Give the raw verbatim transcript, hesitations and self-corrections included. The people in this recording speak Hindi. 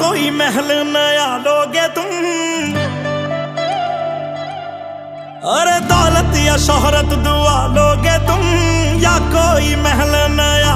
कोई महल नया लोगे तुम, अरे दौलत या शोहरत दुआ लोगे तुम, या कोई महल नया